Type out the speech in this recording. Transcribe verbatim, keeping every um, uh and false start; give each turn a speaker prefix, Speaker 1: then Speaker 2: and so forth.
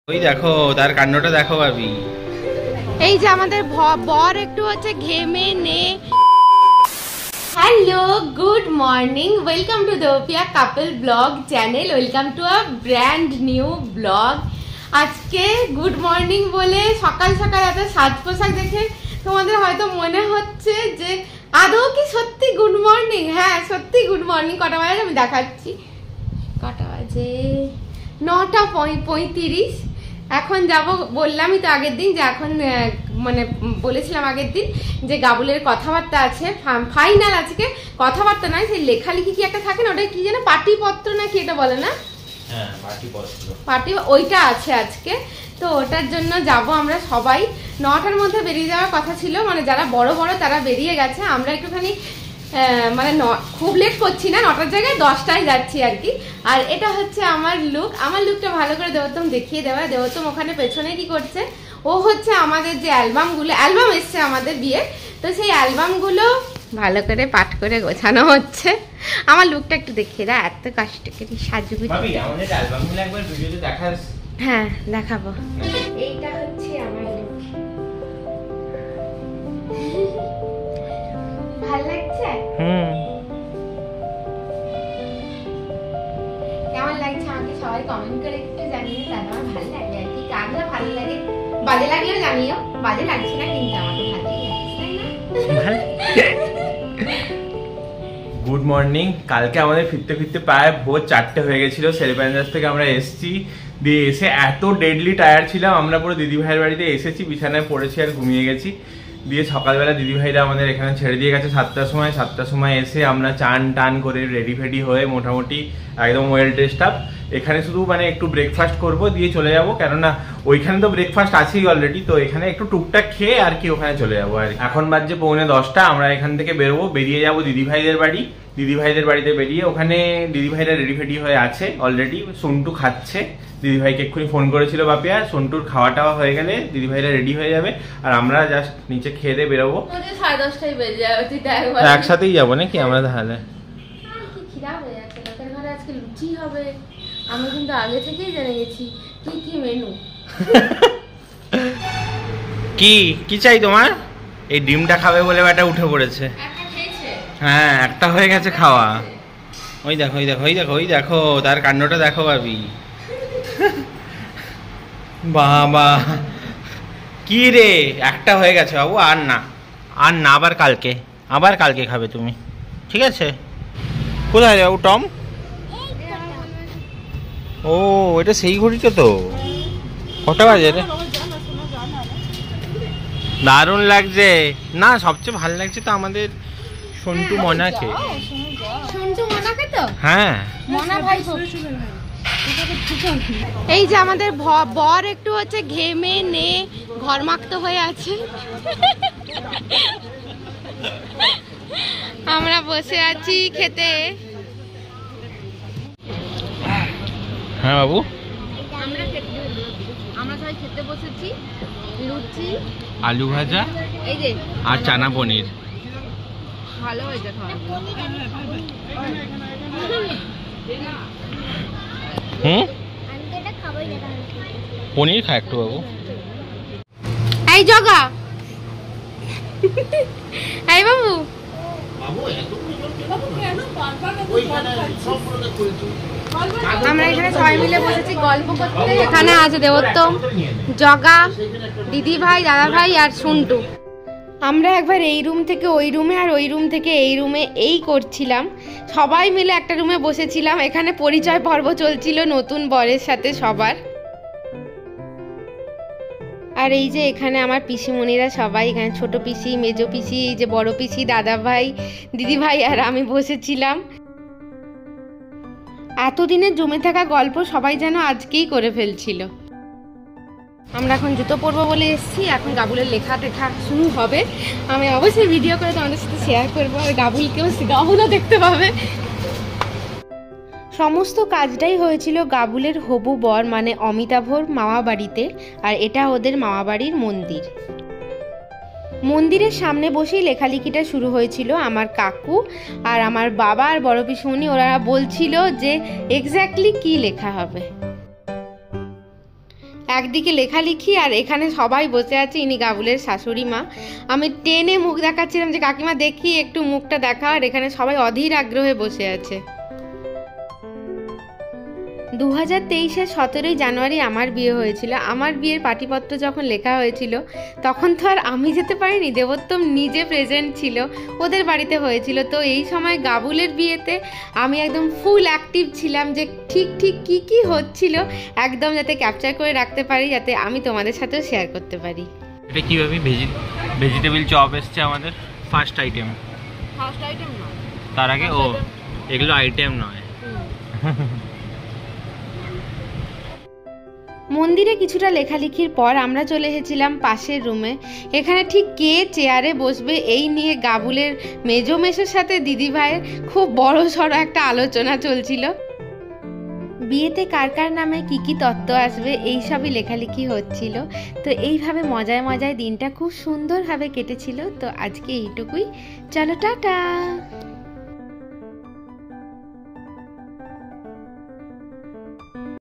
Speaker 1: ওই দেখো তার কাণ্ডটা দেখো ভাবি।
Speaker 2: এই যে আমাদের বর একটু হচ্ছে ঘেমে নে। Hello, good morning, welcome to Deopia couple blog channel, welcome to a brand new blog. আজকে গুড মর্নিং বলে সকাল সকাল এত সাজ পোশাক দেখে তোমাদের হয়তো মনে হচ্ছে যে আদৌ কি সত্যি গুড মর্নিং। হ্যাঁ সত্যি গুড মর্নিং। কটা বাজে আমি দেখাচ্ছি, কটা বাজে নটা পঁয়ত্রিশ। এখন যাব, বললামই তো আগের দিন যে এখন মানে বলেছিলাম আগের দিন যে গাবুলের কথাবার্তা আছে, ফাইনাল আজকে কথাবার্তা নয়, সেই লেখালেখি কি একটা থাকে না, ওটা কি যেন পাটিপত্র না কি এটা বলে না,
Speaker 1: হ্যাঁ পাটিপত্র, পাটি
Speaker 2: ওইটা আছে আজকে। তো ওটার জন্য যাব আমরা সবাই। নটার মধ্যে বেরিয়ে যাওয়ার কথা ছিল, মানে যারা বড় বড় তারা বেরিয়ে গেছে, আমরা একটুখানি মানে খুব লেট করছি না, নটার জায়গায় দশটায় যাচ্ছি আর কি। আর এটা হচ্ছে আমার লুক। আমার লুকটা ভালো করে দেবতম দেখিয়ে দেওয়া। দেবতম ওখানে পেছনে কি করছে, ও হচ্ছে আমাদের যে অ্যালবামগুলো, অ্যালবাম এসছে আমাদের বিয়ে, তো সেই অ্যালবামগুলো ভালো করে পাঠ করে গোছানো হচ্ছে। আমার লুকটা একটু দেখিয়ে দাও, এত কষ্ট করে সাজুগুজু।
Speaker 1: ভাবি আমাদের অ্যালবামগুলো একবার ভিডিওতে দেখাস।
Speaker 2: হ্যাঁ দেখাবো। এইটা হচ্ছে আমার লুক, ভালো লাগছে?
Speaker 1: হুম,
Speaker 2: কেমন লাগছে আমাকে সবাই কমেন্ট করে একটু জানিয়ে, তাহলে আমার ভালো লাগে আর কি। কার ভালো লাগে, বাজে লাগলেও জানিও, বাজে লাগছে না কিন্তু আমাকে ভালোই লাগছে, তাই না?
Speaker 1: Good morning. কালকে আমাদের ফিরতে ফিরতে প্রায় ভোর চারটে হয়ে গেছিল। সেরেপ্যান্ডাস থেকে আমরা এসেছি, দিয়ে এসে এত ডেডলি টায়ার্ড ছিলাম, আমরা পুরো দিদি ভাইয়ের বাড়িতে এসেছি, বিছানায় পড়েছি আর ঘুমিয়ে গেছি। দিয়ে সকালবেলা দিদি ভাইরা আমাদের এখানে ছেড়ে দিয়ে গেছে সাতটার সময়। সাতটার সময় এসে আমরা চান টান করে রেডি ফেডি হয়ে মোটামুটি একদম ওয়েল ড্রেসড আপ। এখানে শুধু মানে একটু ব্রেকফাস্ট করব, দিয়ে চলে যাব, কেননা ওইখানে তো ব্রেকফাস্ট আছেই অলরেডি, তো এখানে একটু টুকটাক খেয়ে আর কি ওখানে চলে যাবো। আর এখন বাজছে পৌনে দশটা, আমরা এখান থেকে বেরোবো, বেরিয়ে যাবো দিদি ভাইদের বাড়ি। দিদি ভাইদের বাড়িতে বেরিয়ে ওখানে দিদি ভাইরা রেডি ফেডি হয়ে আছে অলরেডি, সন্টু খাচ্ছে। দিদি ভাইকে এক্ষুনি ফোন করেছিল বাপিয়া, সন্টুর খাওয়া টাওয়া হয়ে গেলে দিদি ভাইরা রেডি হয়ে যাবে, আর আমরা জাস্ট নিচে খেয়ে দিয়ে বেরোবো।
Speaker 2: সাড়ে দশটায় বেজে যাবে,
Speaker 1: একসাথেই যাবো নাকি আমরা তাহলে?
Speaker 2: আজকে লুচি হবে, আমি কিন্তু আগে থেকেই জেনে গেছি কি কি মেনু।
Speaker 1: কি কি চাই তোমার? এই ডিমটা খাবে বলে ব্যাটা উঠে পড়েছে। হ্যাঁ একটা হয়ে গেছে খাওয়া। ওই দেখো ওই দেখো ওই দেখো ওই দেখো তার কাণ্ডটা দেখো ভাবি। বাবা কি রে, একটা হয়ে গেছে বাবু, আর না আর না, আবার কালকে আবার কালকে খাবে তুমি, ঠিক আছে? কোথায় বাবু টম? ও এটা সেই ঘড়িটা তো, কটা বাজে রে? দারুণ লাগছে না, সবচেয়ে ভালো লাগছে তো আমাদের সন্টু মনাকে।
Speaker 2: সন্টু মনাকে তো,
Speaker 1: হ্যাঁ
Speaker 2: মনা ভাই। এই যে আমাদের বর একটু হচ্ছে ঘেমে নে ঘরমাক্ত হয়ে আছে, আমরা বসে আছি খেতে।
Speaker 1: হ্যাঁ বাবু,
Speaker 2: আমরা খেতে আমরা সবাই খেতে বসেছি। লুচি,
Speaker 1: আলু ভাজা,
Speaker 2: এই যে
Speaker 1: আর চানা পনির।
Speaker 2: ভালো হয়েছে খাওয়া।
Speaker 1: হুম পনির খা একটু বাবু।
Speaker 2: এই জগা, এই বাবু, আমরা এখানে সবাই মিলে বসেছি গল্প করতে। এখানে আছে দেবোত্তম, জগা, দিদি ভাই, দাদা ভাই আর সন্টু। আমরা একবার এই রুম থেকে ওই রুমে আর ওই রুম থেকে এই রুমে এই করছিলাম, সবাই মিলে একটা রুমে বসেছিলাম। এখানে পরিচয় পর্ব চলছিল নতুন বরের সাথে সবার। আর এই যে এখানে আমার পিসিমণিরা সবাই, এখানে ছোট পিসি, মেজো পিসি, এই যে বড় পিসি, দাদা ভাই, দিদি ভাই আর আমি বসেছিলাম। এতদিনের জমে থাকা গল্প সবাই যেন আজকেই করে ফেলছিল। আমরা এখন জুতো পরবো বলে এসেছি, এখন গাবুলের লেখা টেখা শুরু হবে। আমি অবশ্যই ভিডিও করে তোমাদের সাথে শেয়ার করবো, আর গাবুলকেও গাবুলও দেখতে পাবে। সমস্ত কাজটাই হয়েছিল গাবুলের হবু বর মানে অমিতাভর মামা বাড়িতে, আর এটা ওদের মামা বাড়ির মন্দির। মন্দিরের সামনে বসেই লেখালেখিটা শুরু হয়েছিল। আমার কাকু আর আমার বাবা আর বড় পিসুমণি ওরা বলছিল যে এক্স্যাক্টলি কি লেখা হবে। একদিকে লেখালেখি আর এখানে সবাই বসে আছে, ইনি গাবুলের শাশুড়ি মা। আমি টেনে মুখ দেখাচ্ছিলাম যে কাকিমা দেখি একটু মুখটা দেখা, আর এখানে সবাই অধীর আগ্রহে বসে আছে। দু হাজার তেইশের সতেরোই জানুয়ারি আমার বিয়ে হয়েছিল। আমার বিয়ের পাটিপত্র যখন লেখা হয়েছিল তখন তো আর আমি যেতে পারিনি, দেবোত্তম নিজে প্রেজেন্ট ছিল, ওদের বাড়িতে হয়েছিল। তো এই সময় গাবুলের বিয়েতে আমি একদম ফুল অ্যাক্টিভ ছিলাম যে ঠিক ঠিক কি কি হচ্ছিল একদম যাতে ক্যাপচার করে রাখতে পারি, যাতে আমি তোমাদের সাথেও শেয়ার করতে পারি।
Speaker 1: এটা কীভাবে ভেজি ভেজিটেবল চপ এসছে আমাদের ফার্স্ট আইটেম।
Speaker 2: ফার্স্ট আইটেম না,
Speaker 1: তার আগে ও এগুলো আইটেম নয়।
Speaker 2: মন্দিরে কিছুটা লেখালেখির পর আমরা চলে এসেছিলাম পাশের রুমে। এখানে ঠিক কে চেয়ারে বসবে এই নিয়ে গাবুলের মেজো মেসোর সাথে দিদিভাইয়ের খুব বড় সড়ো একটা আলোচনা চলছিল। বিয়েতে কার কার নামে কী কী তত্ত্ব আসবে এই সবই লেখালেখি হচ্ছিল। তো এইভাবে মজায় মজায় দিনটা খুব সুন্দরভাবে কেটেছিল। তো আজকে এইটুকুই, চলো টাটা।